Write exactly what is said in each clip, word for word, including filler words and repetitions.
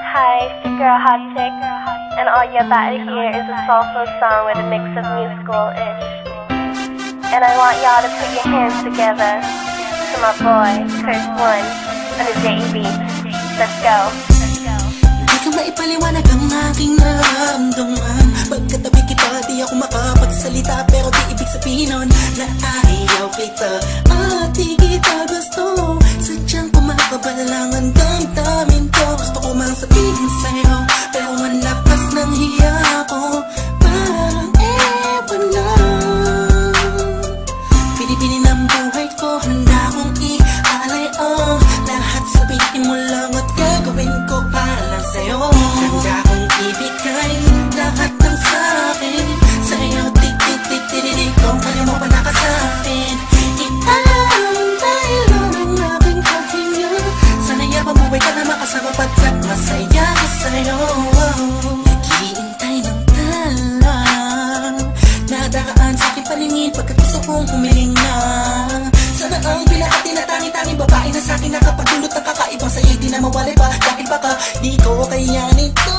Hi, it's your girl Hot Chick, and all you're about to hear is a soulful song with a mix of musical-ish. And I want y'all to put your hands together to my boy, Curse One, on the J E Beats. Let's go. Di ka maipaliwanag ang aking nararamdaman. Pagkatabi kita, di ako makapagsalita, pero di ibig sabihin nun na ayaw kita at di kita gusto. Sadyang kumakabalangan damdamin ko. Gusto ko mang sabihin sa'yo, pero ang lakas ng hiya ko. Parang ewan lang. Pinipinin ang buhay ko, handa kong i-alay ang lahat. Sabihin mo lang at gagawin ko para lang sa'yo. Handa kong ibigay lahat ng sa'kin sa'yo. Tik-tik-tik-tik-tik kung kaya mo pa nakasakin. Iantay lang ang aking paghinga. Sana yabang buhay ka na makasama pagkat masaya ko sa'yo. Naghihintay ng talang nadaraan sa aking paningin pagkat gusto kong humiling na. Sana ang pinakatinatangin-tanging babae na sa'kin nakapagdulot ng kakaibang sa'yo di na mawalay pa. Dahil baka di ko kayanin to.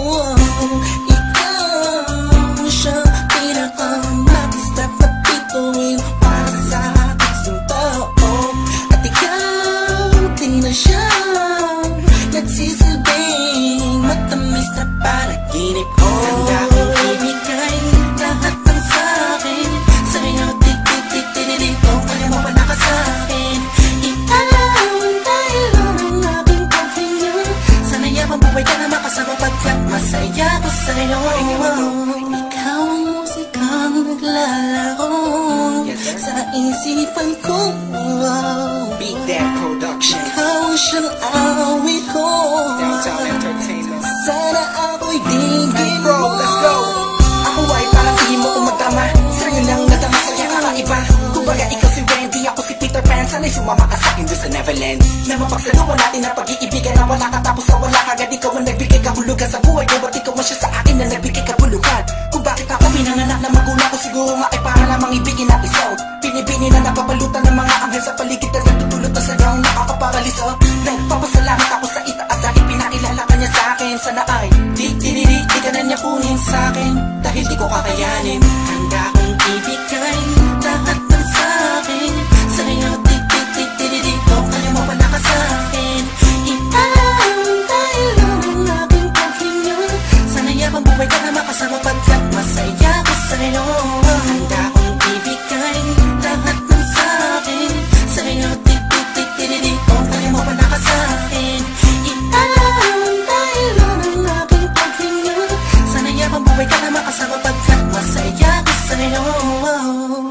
Ikaw siya pinaka-mag-start na bituin para sa aking tao. At ikaw din na siya nagsisilbing matamis na panaginip ko. Handa kong ibigay lahat ng sa'kin sa'yo. Tik-tik-tik-tik-tik kung kaya mo pa nakasakin. Iantay lang ang aking paghinga. Sana yabang buhay ka na makasama pagkat masaya ko sa'yo. Ikaw ang musikang naglalaro sa isipan ko. Beat That Productions. Ikaw siyang awit ko. Downtown Entertainment. Sana ako'y dinggin Bro, mo. let's go. Ako ay parang tingin mo umatama. Sa'yo lang nadama sa'yo kakaiba. Kumbaga ikaw si Wendy, ako si Peter Pan. Sana'y sumama ka sa'kin doon sa Neverland. Na mapagsaluhan natin ang pag-iibigan na wala ka tapos sa wala. Agad ikaw ang nagbigay kahulugan sa buhay ko. Ba't ikaw man siya sa akin na nagbigay kahulugan? Kung bakit ako pinanganak na magulang ko, siguro nga ay para lamang ibigin ang isaw. Binibini na napapalutan ng mga anghel sa paligid na nagtutulot na sadyang nakakaparaliso. Nagpapasalamat ako sa itaas dahil pinakilala ka niya sa akin. Sana ay di di di di di ka na niya kunin sa akin dahil di ko kakayanin. Handa kong ibigay lahat ng sa'kin sa'yo. Tik tik tik di di di kung kaya mo pa nakasakin. Iantay lang ang aking paghinga. Sana yabang buhay ka na makasama pagkat masaya ko sa'yo. Handa kong ibigay lahat ng sa'kin sa'yo. Tik tik tik di di di kung kaya mo pa nakasakin. Iantay lang ang aking paghinga. Sana yabang buhay ka na makasama pagkat masaya ko sa'yo.